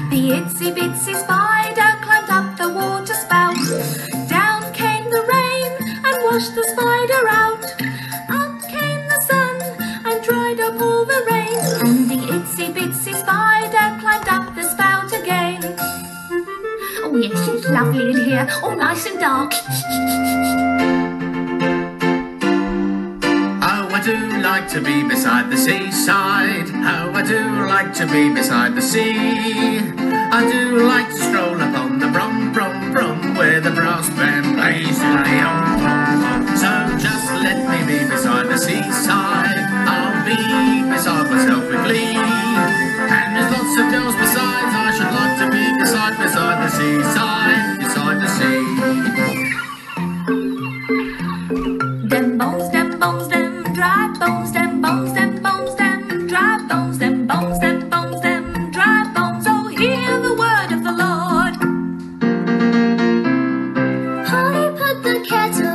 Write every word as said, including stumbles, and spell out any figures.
The itsy bitsy spider climbed up the water spout. Down came the rain and washed the spider out. Up came the sun and dried up all the rain. And the itsy bitsy spider climbed up the spout again. Oh yes, it's lovely in here, all nice and dark. I do like to be beside the seaside. How I do like to be beside the sea. I do like to stroll upon the brum brum brum, where the brass band plays the om om om. So just let me be beside the seaside. I'll be beside myself with glee. And there's lots of girls besides. I should like to be beside, beside the seaside, beside the sea. Dem bones, dem bones, dem dry bones, dem bones, dem bones, dem dry bones, dem bones, dem bones, dem dry bones. Oh, hear the word of the Lord. Polly put the kettle